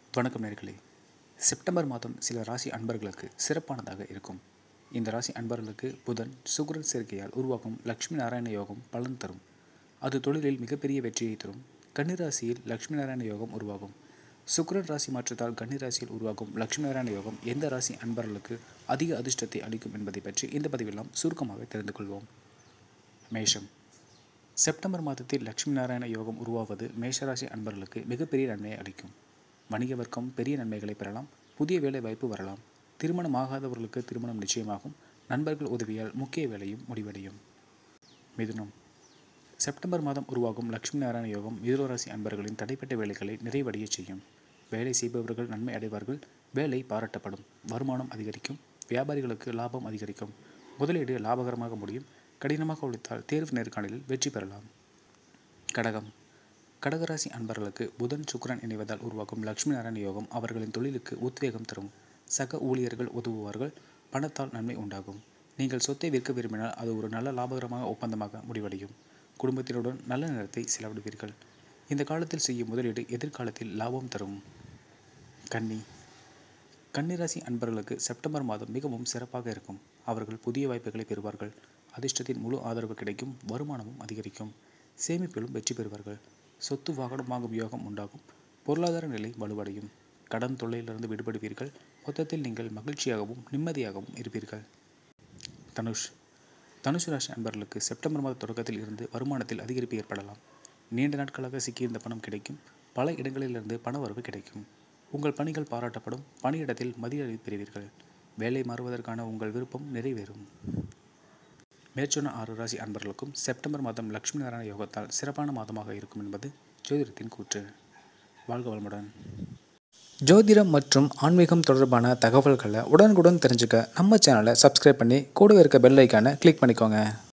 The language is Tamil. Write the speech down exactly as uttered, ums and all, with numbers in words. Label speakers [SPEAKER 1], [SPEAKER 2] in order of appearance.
[SPEAKER 1] வணக்கம் நேயர்களே. செப்டம்பர் மாதம் சில ராசி அன்பர்களுக்கு சிறப்பானதாக இருக்கும். இந்த ராசி அன்பர்களுக்கு புதன் சுக்கிரன் சேர்க்கையால் உருவாகும் லட்சுமி நாராயண யோகம் பலன் தரும். அது தொழிலில் மிகப்பெரிய வெற்றியை தரும். கன்னி ராசியில் லட்சுமி நாராயண யோகம் உருவாகும். சுக்கிரன் ராசி மாற்றத்தால் கன்னி ராசியில் உருவாகும் லட்சுமி நாராயண யோகம் எந்த ராசி அன்பர்களுக்கு அதிக அதிர்ஷ்டத்தை அளிக்கும் என்பதை பற்றி இந்த பதிவெல்லாம் சுருக்கமாக தெரிந்து கொள்வோம். மேஷம். செப்டம்பர் மாதத்தில் லட்சுமி நாராயண யோகம் உருவாவது மேஷராசி அன்பர்களுக்கு மிகப்பெரிய நன்மையை அளிக்கும். வணிக வர்க்கம் பெரிய நன்மைகளை பெறலாம். புதிய வேலை வாய்ப்பு வரலாம். திருமணம் ஆகாதவர்களுக்கு திருமணம் நிச்சயமாகும். நண்பர்கள் உதவியால் முக்கிய வேலையும் முடிவடையும். மிதுனம். செப்டம்பர் மாதம் உருவாகும் லட்சுமி நாராயண யோகம் மிதுன ராசி அன்பர்களின் தடைப்பட்ட வேலைகளை நிறைவடைய செய்யும். வேலை செய்பவர்கள் நன்மை அடைவார்கள். வேலை பாராட்டப்படும். வருமானம் அதிகரிக்கும். வியாபாரிகளுக்கு லாபம் அதிகரிக்கும். முதலீடு லாபகரமாக முடியும். கடினமாக உழைத்தால் தேர்வு நேர்காணலில் வெற்றி பெறலாம். கடகம். கடகராசி அன்பர்களுக்கு புதன் சுக்கிரன் இணைவதால் உருவாகும் லட்சுமி நாராயண யோகம் அவர்களின் தொழிலுக்கு உத்வேகம் தரும். சக ஊழியர்கள் உதவுவார்கள். பணத்தால் நன்மை உண்டாகும். நீங்கள் சொத்தை விற்க விரும்பினால் அது ஒரு நல்ல லாபகரமாக ஒப்பந்தமாக முடிவடையும். குடும்பத்தினுடன் நல்ல நேரத்தை செலவிடுவீர்கள். இந்த காலத்தில் செய்யும் முதலீடு எதிர்காலத்தில் லாபம் தரும். கன்னி. கன்னிராசி அன்பர்களுக்கு செப்டம்பர் மாதம் மிகவும் சிறப்பாக இருக்கும். அவர்கள் புதிய வாய்ப்புகளை பெறுவார்கள். அதிர்ஷ்டத்தின் முழு ஆதரவு கிடைக்கும். வருமானமும் அதிகரிக்கும். சேமிப்பிலும் வெற்றி பெறுவார்கள். சொத்து வாகனம் வாங்கும் யோகம் உண்டாகும். பொருளாதார நிலை வலுவடையும். கடன் தொல்லையிலிருந்து விடுபடுவீர்கள். மொத்தத்தில் நீங்கள் மகிழ்ச்சியாகவும் நிம்மதியாகவும் இருப்பீர்கள். தனுஷ். தனுசு ராசி அன்பர்களுக்கு செப்டம்பர் மாத தொடக்கத்தில் இருந்து வருமானத்தில் அதிகரிப்பு ஏற்படலாம். நீண்ட நாட்களாக சிக்கியிருந்த பணம் கிடைக்கும். பல இடங்களிலிருந்து பணவரவு கிடைக்கும். உங்கள் பணிகள் பாராட்டப்படும். பணியிடத்தில் மதிப்பளிப்பு பெறுவீர்கள். வேலை மாறுவதற்கான உங்கள் விருப்பம் நிறைவேறும். மேற்சொன்ன ஆறு ராசி அன்பர்களுக்கும் செப்டம்பர் மாதம் லட்சுமி நாராயண யோகத்தால் சிறப்பான மாதமாக இருக்கும் என்பது ஜோதிடத்தின் கூற்று. வாழ்க வளமுடன். ஜோதிடம் மற்றும் ஆன்மீகம் தொடர்பான தகவல்களை உடனுக்குடன் தெரிஞ்சுக்க நம்ம சேனலை சப்ஸ்கிரைப் பண்ணி கூடவே இருக்க பெல் ஐக்கானை கிளிக் பண்ணிக்கோங்க.